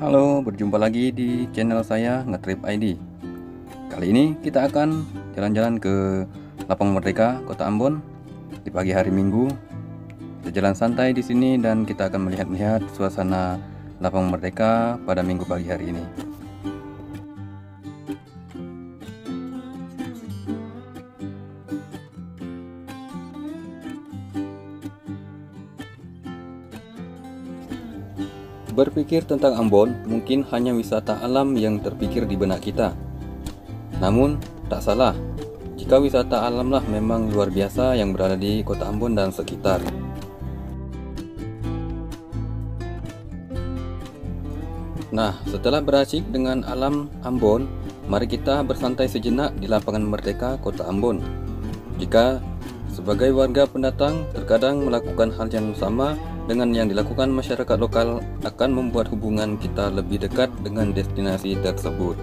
Halo, berjumpa lagi di channel saya Ngetrip ID. Kali ini kita akan jalan-jalan ke Lapang Merdeka, Kota Ambon di pagi hari Minggu. Kita jalan santai di sini dan kita akan melihat-lihat suasana Lapang Merdeka pada Minggu pagi hari ini. Berpikir tentang Ambon mungkin hanya wisata alam yang terpikir di benak kita. Namun, tak salah jika wisata alamlah memang luar biasa yang berada di Kota Ambon dan sekitar. Nah, setelah berasik dengan alam Ambon, mari kita bersantai sejenak di Lapangan Merdeka, Kota Ambon. Jika sebagai warga pendatang terkadang melakukan hal yang sama dengan yang dilakukan masyarakat lokal akan membuat hubungan kita lebih dekat dengan destinasi tersebut.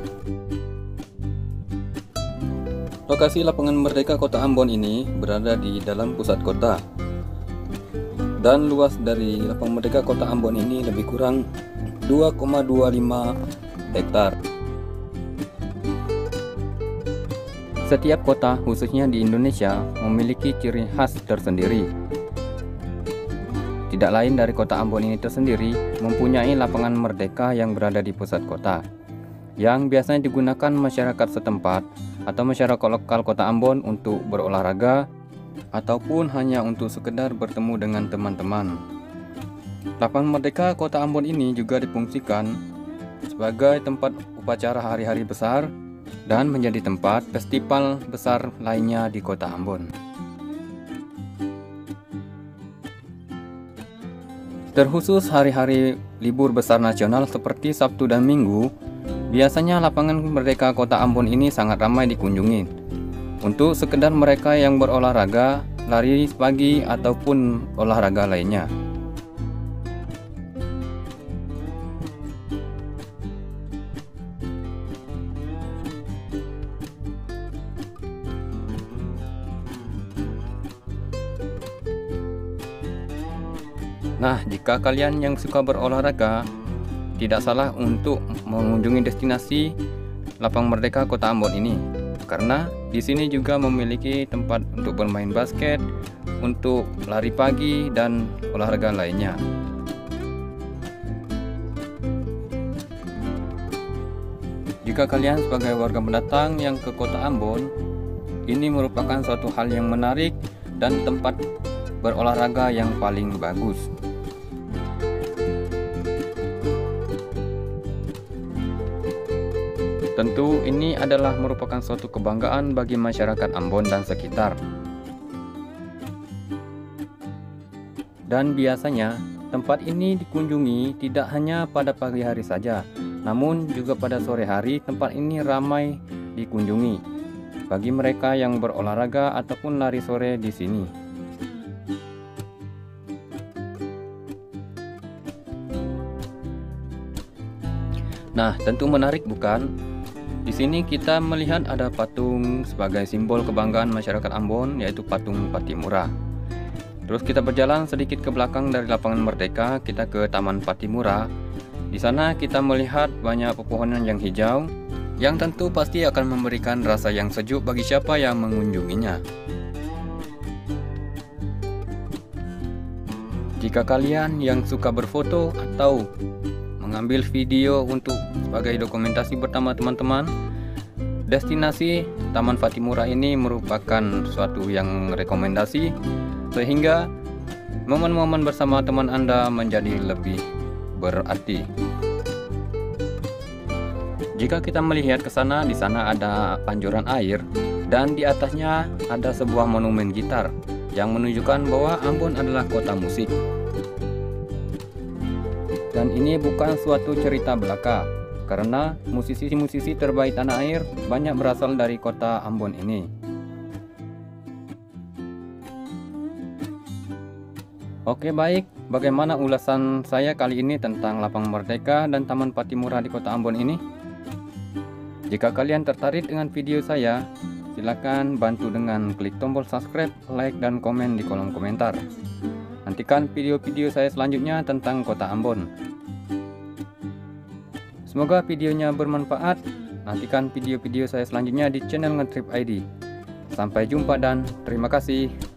Lokasi Lapangan Merdeka Kota Ambon ini berada di dalam pusat kota. Dan luas dari Lapangan Merdeka Kota Ambon ini lebih kurang 2,25 hektar. Setiap kota, khususnya di Indonesia, memiliki ciri khas tersendiri. Tidak lain dari Kota Ambon ini tersendiri mempunyai lapangan merdeka yang berada di pusat kota, yang biasanya digunakan masyarakat setempat atau masyarakat lokal Kota Ambon untuk berolahraga ataupun hanya untuk sekedar bertemu dengan teman-teman. Lapangan Merdeka Kota Ambon ini juga difungsikan sebagai tempat upacara hari-hari besar dan menjadi tempat festival besar lainnya di Kota Ambon. Terkhusus hari-hari libur besar nasional seperti Sabtu dan Minggu, biasanya Lapangan Merdeka Kota Ambon ini sangat ramai dikunjungi untuk sekedar mereka yang berolahraga, lari pagi ataupun olahraga lainnya. Nah, jika kalian yang suka berolahraga, tidak salah untuk mengunjungi destinasi Lapangan Merdeka Kota Ambon ini, karena di sini juga memiliki tempat untuk bermain basket, untuk lari pagi dan olahraga lainnya. Jika kalian sebagai warga pendatang yang ke Kota Ambon, ini merupakan suatu hal yang menarik dan tempat berolahraga yang paling bagus. Tentu ini adalah merupakan suatu kebanggaan bagi masyarakat Ambon dan sekitar. Dan biasanya tempat ini dikunjungi tidak hanya pada pagi hari saja, namun juga pada sore hari tempat ini ramai dikunjungi bagi mereka yang berolahraga ataupun lari sore di sini. Nah, tentu menarik bukan? Di sini kita melihat ada patung sebagai simbol kebanggaan masyarakat Ambon, yaitu patung Patimura. Terus kita berjalan sedikit ke belakang dari Lapangan Merdeka, kita ke Taman Patimura. Di sana kita melihat banyak pepohonan yang hijau, yang tentu pasti akan memberikan rasa yang sejuk bagi siapa yang mengunjunginya. Jika kalian yang suka berfoto atau mengambil video untuk sebagai dokumentasi bersama teman-teman, destinasi Taman Patimura ini merupakan suatu yang rekomendasi, sehingga momen-momen bersama teman Anda menjadi lebih berarti. Jika kita melihat ke sana, di sana ada pancuran air dan di atasnya ada sebuah monumen gitar yang menunjukkan bahwa Ambon adalah kota musik. Dan ini bukan suatu cerita belaka, karena musisi-musisi terbaik tanah air banyak berasal dari Kota Ambon ini. Oke, baik, bagaimana ulasan saya kali ini tentang Lapangan Merdeka dan Taman Patimura di Kota Ambon ini? Jika kalian tertarik dengan video saya, silakan bantu dengan klik tombol subscribe, like, dan komen di kolom komentar. Nantikan video-video saya selanjutnya tentang Kota Ambon. Semoga videonya bermanfaat. Nantikan video-video saya selanjutnya di channel Ngetrip ID. Sampai jumpa dan terima kasih.